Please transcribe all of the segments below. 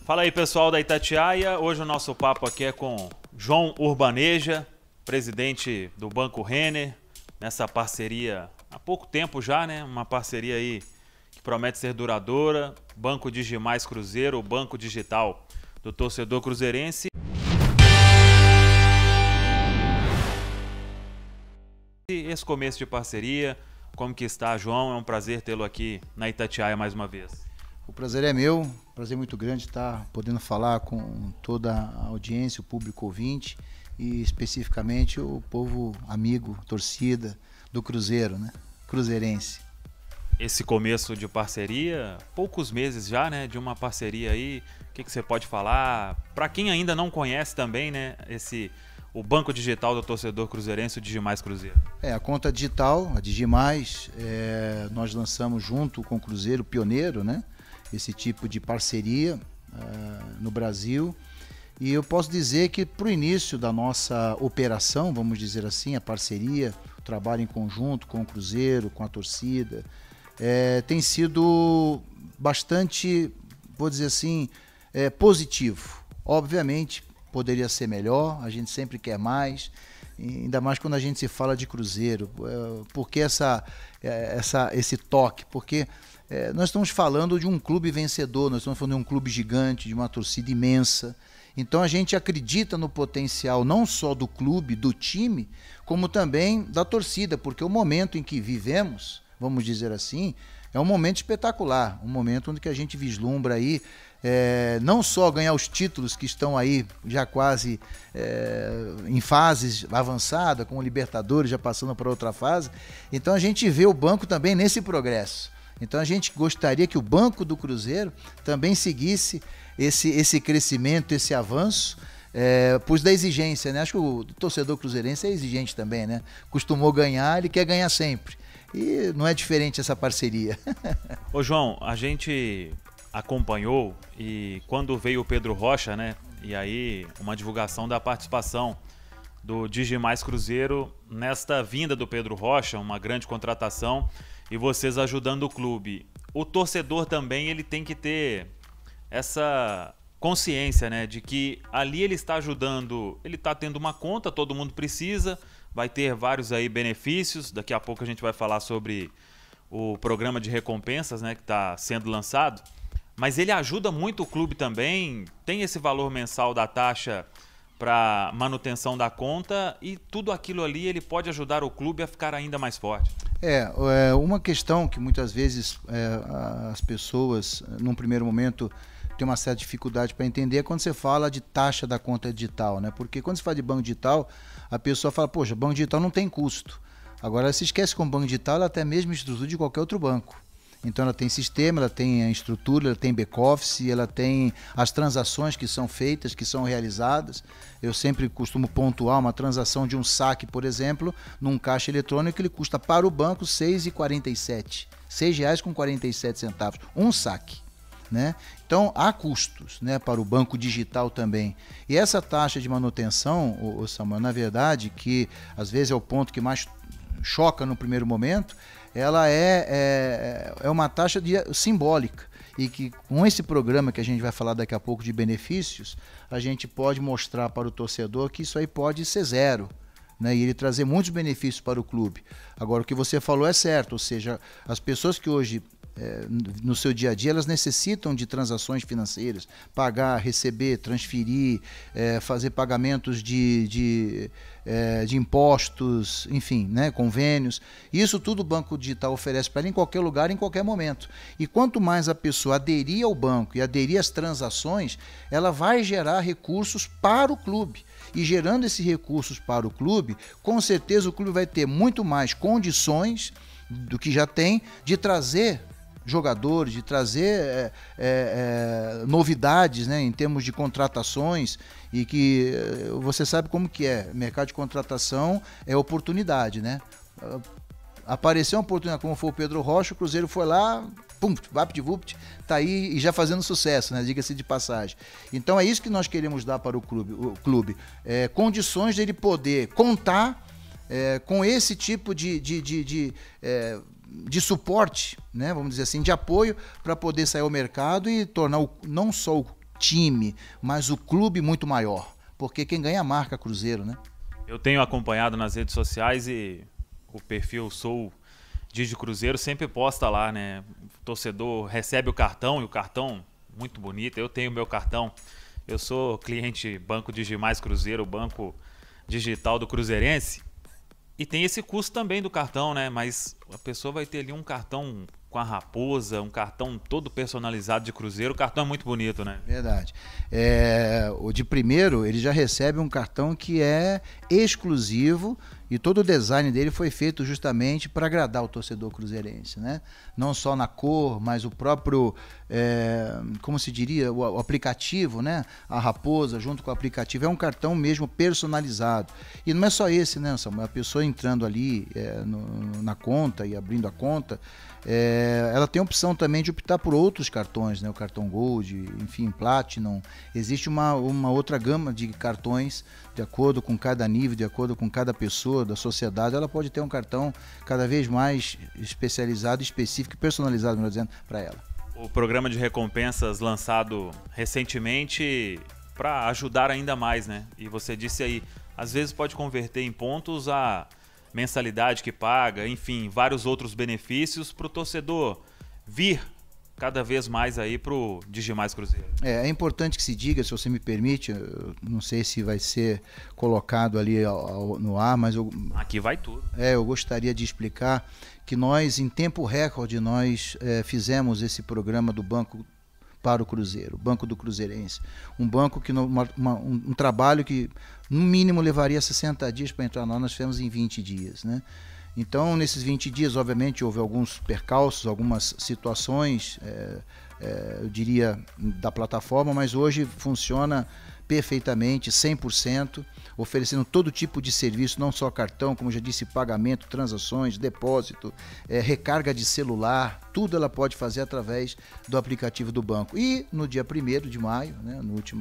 Fala aí, pessoal da Itatiaia. Hoje o nosso papo aqui é com João Urbaneja, presidente do Banco Renner, nessa parceria há pouco tempo já, né? Uma parceria aí que promete ser duradoura. Banco Digimais Cruzeiro, o banco digital do torcedor cruzeirense. Esse começo de parceria, como que está, João? É um prazer tê-lo aqui na Itatiaia mais uma vez. O prazer é meu, prazer muito grande estar podendo falar com toda a audiência, o público ouvinte e especificamente o povo amigo, torcida do Cruzeiro, né? Cruzeirense. Esse começo de parceria, poucos meses já, né, de uma parceria aí, o que você pode falar? Para quem ainda não conhece também, né, o banco digital do torcedor cruzeirense, o Digimais Cruzeiro. A conta digital, a Digimais, nós lançamos junto com o Cruzeiro, pioneiro, né, esse tipo de parceria no Brasil. E eu posso dizer que para o início da nossa operação, vamos dizer assim, a parceria, o trabalho em conjunto com o Cruzeiro, com a torcida, tem sido bastante, vou dizer assim, positivo. Obviamente poderia ser melhor, a gente sempre quer mais, ainda mais quando a gente se fala de Cruzeiro. Por que esse toque? Porque nós estamos falando de um clube vencedor, nós estamos falando de um clube gigante, de uma torcida imensa. Então a gente acredita no potencial não só do clube, do time, como também da torcida, porque o momento em que vivemos, vamos dizer assim, é um momento espetacular, um momento onde que a gente vislumbra aí não só ganhar os títulos que estão aí já quase em fases avançadas, como o Libertadores, já passando para outra fase. Então a gente vê o banco também nesse progresso. Então a gente gostaria que o banco do Cruzeiro também seguisse esse crescimento, esse avanço, pois da exigência, né? Acho que o torcedor cruzeirense é exigente também, né? Costumou ganhar, ele quer ganhar sempre. E não é diferente essa parceria. Ô João, a gente acompanhou e quando veio o Pedro Rocha, né? E aí uma divulgação da participação do Digimais Cruzeiro nesta vinda do Pedro Rocha, uma grande contratação, e vocês ajudando o clube. O torcedor também ele tem que ter essa consciência, né, de que ali ele está ajudando, ele está tendo uma conta, todo mundo precisa, vai ter vários aí benefícios. Daqui a pouco a gente vai falar sobre o programa de recompensas, né, que está sendo lançado, mas ele ajuda muito o clube também, tem esse valor mensal da taxa para manutenção da conta e tudo aquilo ali ele pode ajudar o clube a ficar ainda mais forte. Uma questão que muitas vezes as pessoas, num primeiro momento, têm uma certa dificuldade para entender é quando você fala de taxa da conta digital, né? Porque quando você fala de banco digital, a pessoa fala, poxa, banco digital não tem custo. Agora, se esquece que o banco digital ela tem a mesma estrutura de qualquer outro banco. Então ela tem sistema, ela tem a estrutura, ela tem back-office, ela tem as transações que são feitas, que são realizadas. Eu sempre costumo pontuar uma transação de um saque, por exemplo, num caixa eletrônico, ele custa para o banco R$ 6,47. R$ 6,47, um saque. Né? Então há custos, né, para o banco digital também. E essa taxa de manutenção, Samuel, na verdade, que às vezes é o ponto que mais choca no primeiro momento, ela é uma taxa simbólica e que com esse programa que a gente vai falar daqui a pouco de benefícios, a gente pode mostrar para o torcedor que isso aí pode ser zero, né? E ele trazer muitos benefícios para o clube. Agora, o que você falou é certo, ou seja, as pessoas que hoje no seu dia a dia, elas necessitam de transações financeiras, pagar, receber, transferir, fazer pagamentos de impostos, enfim, né, convênios. Isso tudo o banco digital oferece para ela em qualquer lugar, em qualquer momento. E quanto mais a pessoa aderir ao banco e aderir às transações, ela vai gerar recursos para o clube. E gerando esses recursos para o clube, com certeza o clube vai ter muito mais condições do que já tem de trazer jogadores, de trazer novidades, né, em termos de contratações, e que você sabe como que é, mercado de contratação é oportunidade, né? Apareceu uma oportunidade, como foi o Pedro Rocha, o Cruzeiro foi lá, pum, vapt-vupt, tá aí e já fazendo sucesso, né? Diga-se de passagem. Então é isso que nós queremos dar para o clube, condições de ele poder contar com esse tipo de suporte, né, vamos dizer assim, de apoio para poder sair ao mercado e tornar não só time, mas o clube muito maior. Porque quem ganha é a marca Cruzeiro, né? Eu tenho acompanhado nas redes sociais e o perfil Sou Digi Cruzeiro sempre posta lá, né? O torcedor recebe o cartão e o cartão muito bonito. Eu tenho meu cartão. Eu sou cliente Banco Digimais Cruzeiro, banco digital do Cruzeirense. E tem esse custo também do cartão, né? Mas a pessoa vai ter ali um cartão com a raposa, um cartão todo personalizado de Cruzeiro. O cartão é muito bonito, né? Verdade. O de primeiro, ele já recebe um cartão que é exclusivo e todo o design dele foi feito justamente para agradar o torcedor cruzeirense, né? Não só na cor, mas o próprio, como se diria, o aplicativo, né? A raposa junto com o aplicativo, é um cartão mesmo personalizado. E não é só esse, né, Samuel? A pessoa entrando ali na conta e abrindo a conta, ela tem a opção também de optar por outros cartões, né? O cartão Gold, enfim, Platinum. Existe uma outra gama de cartões de acordo com cada nível, de acordo com cada pessoa da sociedade. Ela pode ter um cartão cada vez mais especializado, específico e personalizado, melhor dizendo, para ela. O programa de recompensas lançado recentemente para ajudar ainda mais, né? E você disse aí, às vezes pode converter em pontos a mensalidade que paga, enfim, vários outros benefícios para o torcedor vir cada vez mais aí para o Digimais Cruzeiro. É importante que se diga, se você me permite, não sei se vai ser colocado ali no ar, mas aqui vai tudo. Eu gostaria de explicar que nós, em tempo recorde, nós fizemos esse programa do Banco para o Cruzeiro, Banco do Cruzeirense. Um banco que um trabalho que no mínimo levaria 60 dias para entrar nós fizemos em 20 dias, né? Então, nesses 20 dias, obviamente, houve alguns percalços, algumas situações, eu diria, da plataforma, mas hoje funciona perfeitamente, 100%, oferecendo todo tipo de serviço, não só cartão, como já disse, pagamento, transações, depósito, recarga de celular, tudo ela pode fazer através do aplicativo do banco. E no dia 1º de maio, né,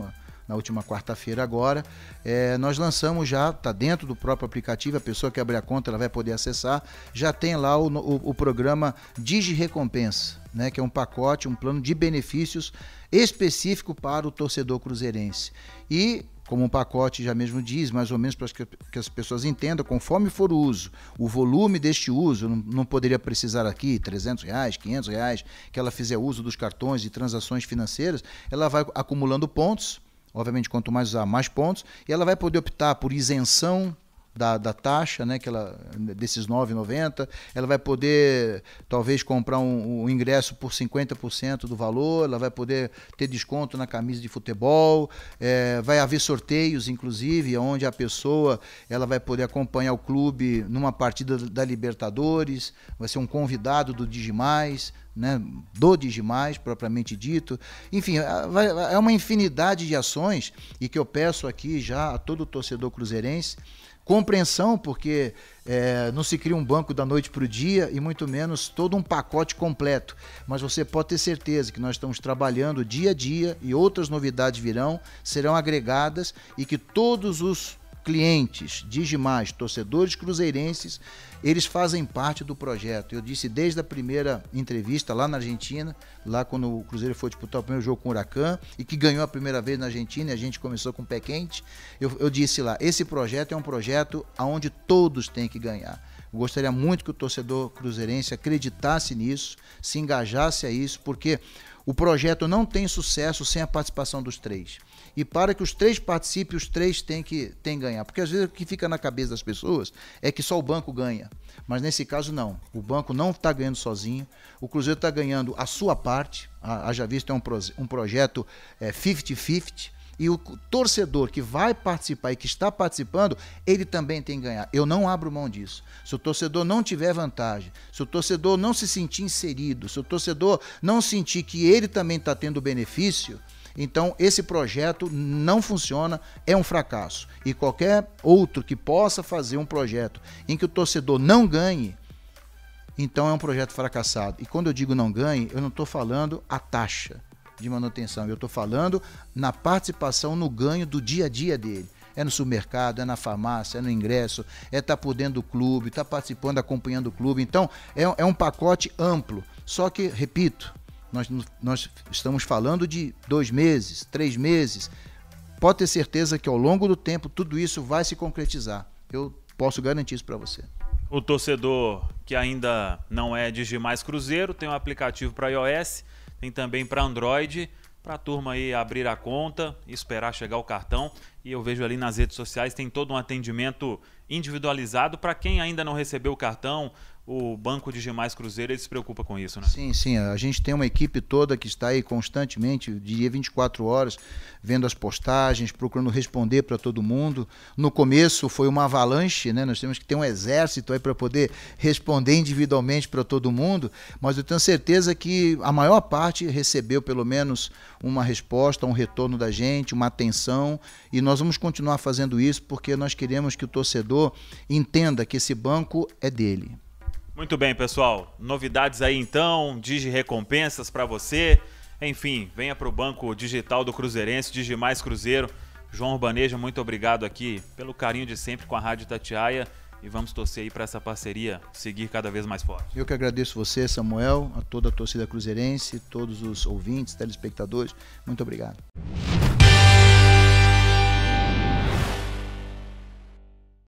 na última quarta-feira agora, nós lançamos já, está dentro do próprio aplicativo, a pessoa que abrir a conta ela vai poder acessar, já tem lá o programa Digi Recompensa, né, que é um pacote, um plano de benefícios específico para o torcedor cruzeirense. E, como o pacote já mesmo diz, mais ou menos para que as pessoas entendam, conforme for o uso, o volume deste uso, não poderia precisar aqui R$300, R$500, que ela fizer uso dos cartões e transações financeiras, ela vai acumulando pontos. Obviamente, quanto mais usar, mais pontos. E ela vai poder optar por isenção da taxa, né, desses R$ 9,90. Ela vai poder, talvez, comprar um ingresso por 50% do valor. Ela vai poder ter desconto na camisa de futebol. Vai haver sorteios, inclusive, onde a pessoa ela vai poder acompanhar o clube numa partida da Libertadores. Vai ser um convidado do Digimais, né, do Digimais, propriamente dito. Enfim, é uma infinidade de ações e que eu peço aqui já a todo torcedor cruzeirense compreensão, porque não se cria um banco da noite para o dia e muito menos todo um pacote completo. Mas você pode ter certeza que nós estamos trabalhando dia a dia e outras novidades virão, serão agregadas e que todos os clientes Digimais, torcedores cruzeirenses, eles fazem parte do projeto. Eu disse desde a primeira entrevista lá na Argentina, lá quando o Cruzeiro foi disputar o primeiro jogo com o Huracan e que ganhou a primeira vez na Argentina e a gente começou com o pé quente, eu disse lá, esse projeto é um projeto onde todos têm que ganhar. Eu gostaria muito que o torcedor cruzeirense acreditasse nisso, se engajasse a isso, porque o projeto não tem sucesso sem a participação dos três. E para que os três participem, os três têm que ganhar. Porque às vezes o que fica na cabeça das pessoas é que só o banco ganha. Mas nesse caso não. O banco não está ganhando sozinho. O Cruzeiro está ganhando a sua parte. Haja visto é um projeto 50-50. E o torcedor que vai participar e que está participando, ele também tem que ganhar. Eu não abro mão disso. Se o torcedor não tiver vantagem, se o torcedor não se sentir inserido, se o torcedor não sentir que ele também está tendo benefício, então esse projeto não funciona, é um fracasso. E qualquer outro que possa fazer um projeto em que o torcedor não ganhe, então é um projeto fracassado. E quando eu digo não ganhe, eu não estou falando a taxa de manutenção, eu estou falando na participação no ganho do dia a dia dele. É no supermercado, é na farmácia, é no ingresso, é estar por dentro do clube, estar participando, acompanhando o clube. Então, é um pacote amplo. Só que, repito, Nós estamos falando de 2 meses, 3 meses. Pode ter certeza que ao longo do tempo tudo isso vai se concretizar. Eu posso garantir isso para você. O torcedor que ainda não é Digimais Cruzeiro tem um aplicativo para iOS, tem também para Android, para a turma aí abrir a conta, esperar chegar o cartão. E eu vejo ali nas redes sociais tem todo um atendimento individualizado para quem ainda não recebeu o cartão. O Banco Digimais Cruzeiro, ele se preocupa com isso, né? Sim, sim. A gente tem uma equipe toda que está aí constantemente, dia 24 horas, vendo as postagens, procurando responder para todo mundo. No começo foi uma avalanche, né? Nós temos que ter um exército aí para poder responder individualmente para todo mundo, mas eu tenho certeza que a maior parte recebeu pelo menos uma resposta, um retorno da gente, uma atenção, e nós vamos continuar fazendo isso porque nós queremos que o torcedor entenda que esse banco é dele. Muito bem, pessoal. Novidades aí então, Digi recompensas para você. Enfim, venha para o Banco Digital do Cruzeirense, Digimais Cruzeiro. João Urbaneja, muito obrigado aqui pelo carinho de sempre com a Rádio Itatiaia e vamos torcer aí para essa parceria seguir cada vez mais forte. Eu que agradeço você, Samuel, a toda a torcida cruzeirense, todos os ouvintes, telespectadores. Muito obrigado.